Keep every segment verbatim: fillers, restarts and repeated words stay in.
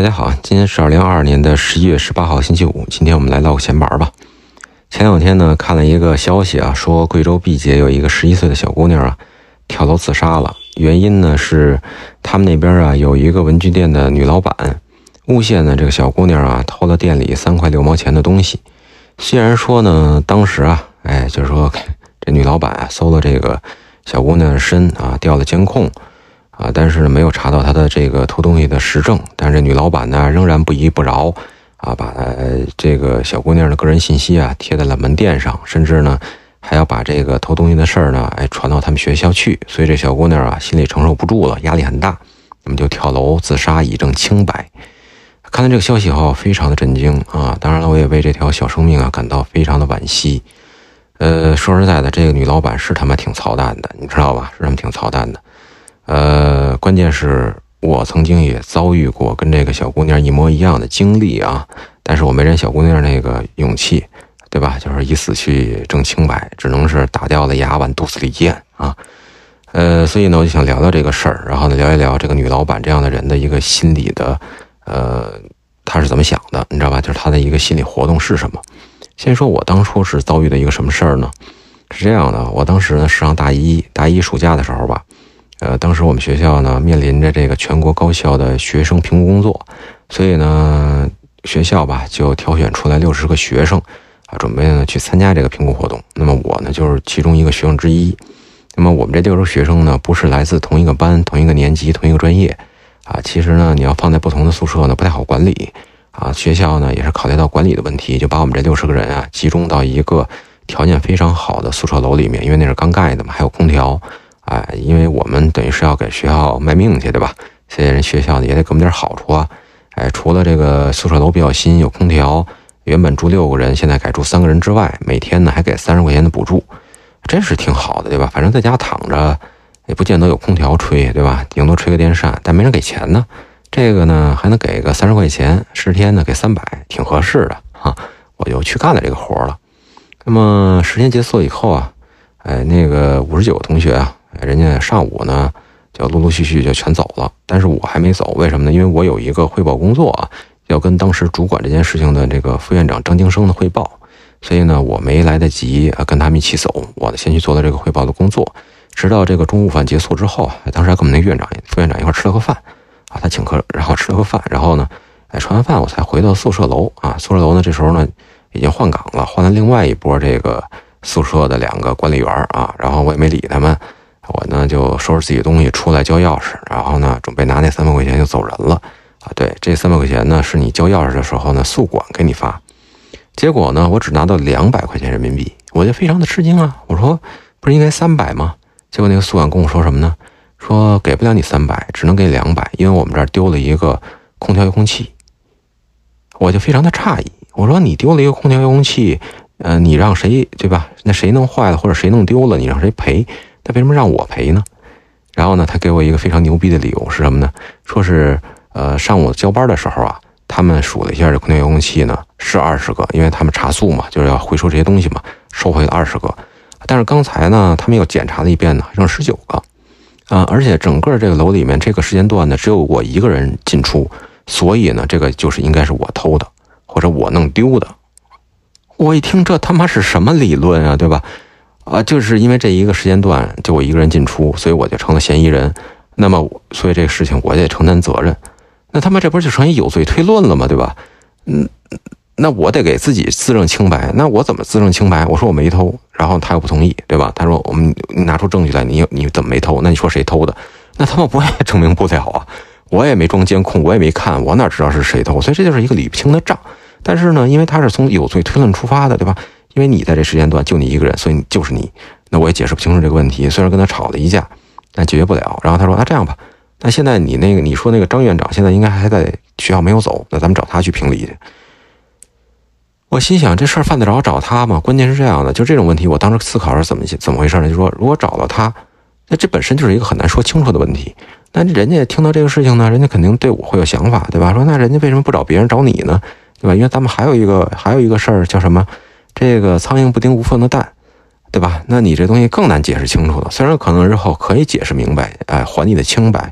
大家好，今天是二零二二年的十一月十八号星期五，今天我们来唠个闲白吧。前两天呢，看了一个消息啊，说贵州毕节有一个十一岁的小姑娘啊，跳楼自杀了。原因呢是他们那边啊有一个文具店的女老板诬陷呢这个小姑娘啊偷了店里三块六毛钱的东西。虽然说呢，当时啊，哎，就是说这女老板啊搜了这个小姑娘的身啊，调了监控。啊，但是呢，没有查到他的这个偷东西的实证，但是这女老板呢，仍然不依不饶，啊，把这个小姑娘的个人信息啊贴在了门店上，甚至呢，还要把这个偷东西的事儿呢，哎，传到他们学校去，所以这小姑娘啊，心里承受不住了，压力很大，那么就跳楼自杀以证清白。看到这个消息后，非常的震惊啊！当然了，我也为这条小生命啊感到非常的惋惜。呃，说实在的，这个女老板是他妈挺操蛋的，你知道吧？是他们挺操蛋的。呃，关键是我曾经也遭遇过跟这个小姑娘一模一样的经历啊，但是我没人小姑娘那个勇气，对吧？就是以死去证清白，只能是打掉了牙往肚子里咽啊。呃，所以呢，我就想聊聊这个事儿，然后呢，聊一聊这个女老板这样的人的一个心理的，呃，她是怎么想的，你知道吧？就是她的一个心理活动是什么？先说我当初是遭遇的一个什么事儿呢？是这样的，我当时呢是上大一，大一暑假的时候吧。呃，当时我们学校呢面临着这个全国高校的学生评估工作，所以呢学校吧就挑选出来六十个学生啊，准备呢去参加这个评估活动。那么我呢就是其中一个学生之一。那么我们这六十个学生呢不是来自同一个班、同一个年级、同一个专业啊。其实呢你要放在不同的宿舍呢不太好管理啊。学校呢也是考虑到管理的问题，就把我们这六十个人啊集中到一个条件非常好的宿舍楼里面，因为那是刚盖的嘛，还有空调。哎，因为我们等于是要给学校卖命去，对吧？所以人学校呢也得给我们点好处啊。哎，除了这个宿舍楼比较新，有空调，原本住六个人，现在改住三个人之外，每天呢还给三十块钱的补助，真是挺好的，对吧？反正在家躺着也不见得有空调吹，对吧？顶多吹个电扇，但没人给钱呢。这个呢还能给个三十块钱，十天呢给三百，挺合适的啊。我就去干了这个活了。那么时间结束以后啊，哎，那个五十九个同学啊。人家上午呢就陆陆续续就全走了，但是我还没走，为什么呢？因为我有一个汇报工作啊，要跟当时主管这件事情的这个副院长张京生的汇报，所以呢我没来得及啊跟他们一起走，我呢先去做了这个汇报的工作，直到这个中午饭结束之后，当时还跟我们那个院长副院长一块吃了个饭啊，他请客，然后吃了个饭，然后呢哎吃完饭我才回到宿舍楼啊，宿舍楼呢这时候呢已经换岗了，换了另外一波这个宿舍的两个管理员啊，然后我也没理他们。我呢就收拾自己的东西出来交钥匙，然后呢准备拿那三百块钱就走人了啊。对，这三百块钱呢是你交钥匙的时候呢宿管给你发，结果呢我只拿到两百块钱人民币，我就非常的吃惊啊。我说不是应该三百吗？结果那个宿管跟我说什么呢？说给不了你三百，只能给两百，因为我们这儿丢了一个空调遥控器。我就非常的诧异，我说你丢了一个空调遥控器，呃，你让谁对吧？那谁弄坏了或者谁弄丢了，你让谁赔？他为什么让我赔呢？然后呢，他给我一个非常牛逼的理由是什么呢？说是呃上午交班的时候啊，他们数了一下这空调遥控器呢是二十个，因为他们查宿嘛，就是要回收这些东西嘛，收回了二十个。但是刚才呢，他们又检查了一遍呢，剩十九个啊、呃，而且整个这个楼里面这个时间段呢，只有我一个人进出，所以呢，这个就是应该是我偷的或者我弄丢的。我一听这他妈是什么理论啊，对吧？啊，就是因为这一个时间段就我一个人进出，所以我就成了嫌疑人。那么，所以这个事情我也得承担责任。那他妈这不是就成一有罪推论了吗？对吧？嗯，那我得给自己自证清白。那我怎么自证清白？我说我没偷，然后他又不同意，对吧？他说我们你拿出证据来，你你怎么没偷？那你说谁偷的？那他们我也证明不了啊！我也没装监控，我也没看，我哪知道是谁偷？所以这就是一个理不清的账。但是呢，因为他是从有罪推论出发的，对吧？因为你在这时间段就你一个人，所以你就是你。那我也解释不清楚这个问题，虽然跟他吵了一架，但解决不了。然后他说啊，这样吧，那现在你那个你说那个张院长现在应该还在学校没有走，那咱们找他去评理去。我心想这事儿犯得着找他吗？关键是这样的，就这种问题，我当时思考是怎么怎么回事呢？就说如果找到他，那这本身就是一个很难说清楚的问题。那人家听到这个事情呢，人家肯定对我会有想法，对吧？说那人家为什么不找别人找你呢？对吧？因为咱们还有一个还有一个事儿叫什么？这个苍蝇不叮无缝的蛋，对吧？那你这东西更难解释清楚了。虽然可能日后可以解释明白，哎，还你的清白，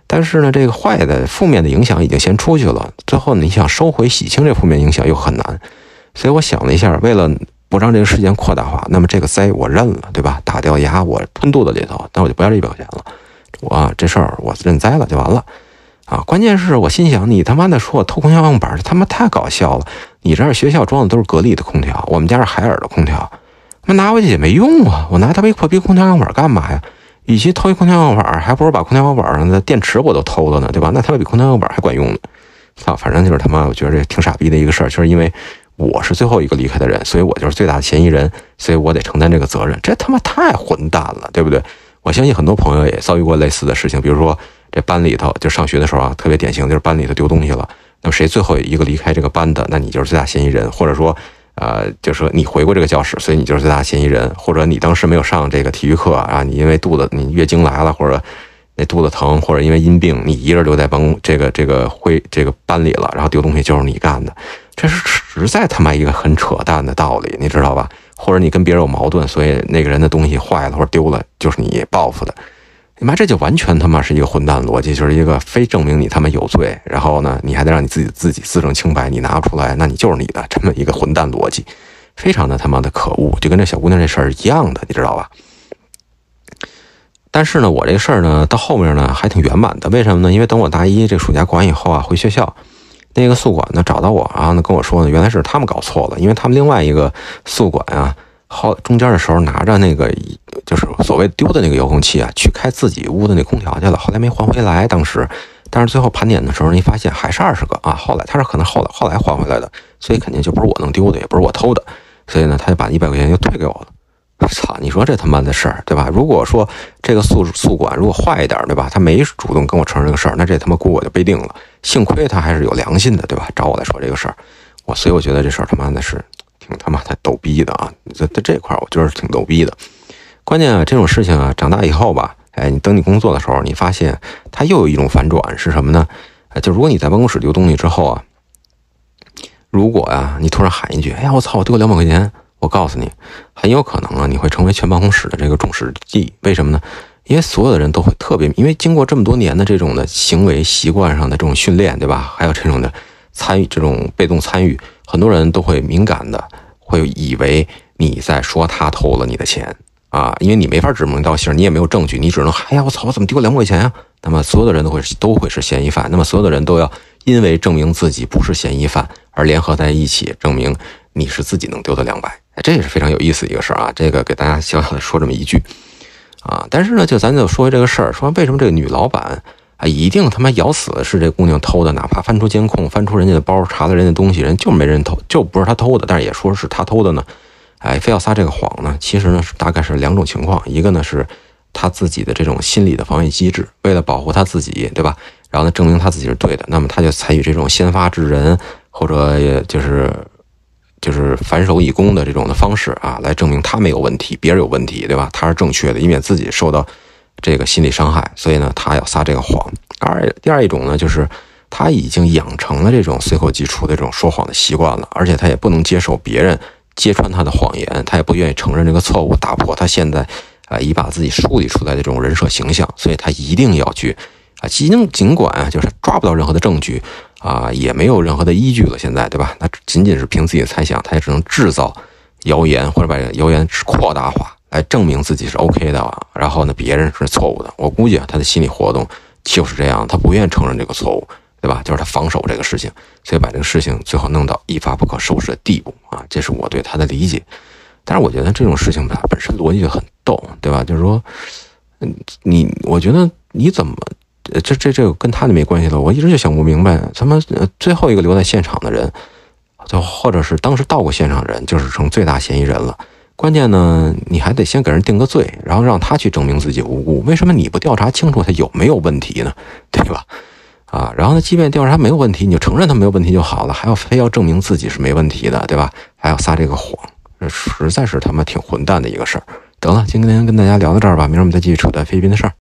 但是呢，这个坏的负面的影响已经先出去了，最后你想收回洗清这负面影响又很难。所以我想了一下，为了不让这个事件扩大化，那么这个灾我认了，对吧？打掉牙我吞肚子里头，那我就不要这一百块钱了，我这事儿我认栽了就完了啊！关键是我心想，你他妈的说我偷空调样板，他妈太搞笑了！你这儿学校装的都是格力的空调，我们家是海尔的空调，那拿回去也没用啊！我拿他妈一破逼空调样板干嘛呀？与其偷一空调样板，还不如把空调样板上的电池我都偷了呢，对吧？那他妈比空调样板还管用呢！啊，反正就是他妈，我觉得这挺傻逼的一个事儿，就是因为我是最后一个离开的人，所以我就是最大的嫌疑人，所以我得承担这个责任。这他妈太混蛋了，对不对？我相信很多朋友也遭遇过类似的事情，比如说这班里头，就上学的时候啊，特别典型就是班里头丢东西了，那么谁最后一个离开这个班的，那你就是最大嫌疑人，或者说。呃，就是说你回过这个教室，所以你就是最大嫌疑人，或者你当时没有上这个体育课啊，你因为肚子你月经来了，或者那肚子疼，或者因为阴病，你一个人留在办公这个这个会这个班里了，然后丢东西就是你干的，这是实在他妈一个很扯淡的道理，你知道吧？或者你跟别人有矛盾，所以那个人的东西坏了或者丢了，就是你报复的。你妈这就完全他妈是一个混蛋逻辑，就是一个非证明你他妈有罪，然后呢，你还得让你自己自己自证清白，你拿不出来，那你就是你的这么一个混蛋逻辑，非常的他妈的可恶，就跟这小姑娘这事儿一样的，你知道吧？但是呢，我这个事儿呢，到后面呢还挺圆满的，为什么呢？因为等我大一这个暑假过完以后啊，回学校，那个宿管呢找到我，然后呢跟我说呢，原来是他们搞错了，因为他们另外一个宿管啊。后中间的时候拿着那个就是所谓丢的那个遥控器啊，去开自己屋的那空调去了，后来没还回来。当时，但是最后盘点的时候，你发现还是二十个啊。后来他是可能后来后来还回来的，所以肯定就不是我能丢的，也不是我偷的，所以呢，他就把一百块钱就退给我了。操，你说这他妈的事儿，对吧？如果说这个宿宿管如果坏一点，对吧？他没主动跟我承认这个事儿，那这他妈锅我就背定了。幸亏他还是有良心的，对吧？找我来说这个事儿，我所以我觉得这事儿他妈的是。挺他妈太逗逼的啊！在在这块我觉得挺逗逼的。关键啊，这种事情啊，长大以后吧，哎，你等你工作的时候，你发现它又有一种反转是什么呢？哎，就如果你在办公室丢东西之后啊，如果啊你突然喊一句：“哎呀，我操，我丢了两百块钱！”我告诉你，很有可能啊，你会成为全办公室的这个众矢之的。为什么呢？因为所有的人都会特别，因为经过这么多年的这种的行为习惯上的这种训练，对吧？还有这种的参与，这种被动参与。很多人都会敏感的，会以为你在说他偷了你的钱啊，因为你没法指名道姓，你也没有证据，你只能哎呀我操，我怎么丢两百块钱呀？那么所有的人都会都会是嫌疑犯，那么所有的人都要因为证明自己不是嫌疑犯而联合在一起，证明你是自己能丢的两百，这也是非常有意思的一个事儿啊。这个给大家小小的说这么一句啊，但是呢，就咱就说这个事儿，说为什么这个女老板。啊，一定他妈咬死是这姑娘偷的，哪怕翻出监控，翻出人家的包，查了人家东西，人就没人偷，就不是他偷的，但是也说是他偷的呢，哎，非要撒这个谎呢？其实呢是大概是两种情况，一个呢是他自己的这种心理的防卫机制，为了保护他自己，对吧？然后呢证明他自己是对的，那么他就采取这种先发制人或者也就是就是反手以攻的这种的方式啊，来证明他没有问题，别人有问题，对吧？他是正确的，以免自己受到。这个心理伤害，所以呢，他要撒这个谎。二第二一种呢，就是他已经养成了这种随口即出的这种说谎的习惯了，而且他也不能接受别人揭穿他的谎言，他也不愿意承认这个错误，打破他现在啊、呃、已把自己树立出来的这种人设形象，所以他一定要去啊，尽尽管啊，就是抓不到任何的证据啊，也没有任何的依据了，现在对吧？那仅仅是凭自己的猜想，他也只能制造谣言或者把谣言扩大化。来证明自己是 OK 的，然后呢，别人是错误的。我估计啊，他的心理活动就是这样，他不愿意承认这个错误，对吧？就是他防守这个事情，所以把这个事情最后弄到一发不可收拾的地步啊，这是我对他的理解。但是我觉得这种事情吧，本身逻辑就很逗，对吧？就是说，嗯，你，我觉得你怎么，这这这个跟他就没关系了。我一直就想不明白，他们最后一个留在现场的人，就或者是当时到过现场的人，就是成最大嫌疑人了。关键呢，你还得先给人定个罪，然后让他去证明自己无辜。为什么你不调查清楚他有没有问题呢？对吧？啊，然后呢，即便调查没有问题，你就承认他没有问题就好了，还要非要证明自己是没问题的，对吧？还要撒这个谎，这实在是他妈挺混蛋的一个事儿。得了，今天跟大家聊到这儿吧，明儿我们再继续扯淡菲律宾的事儿。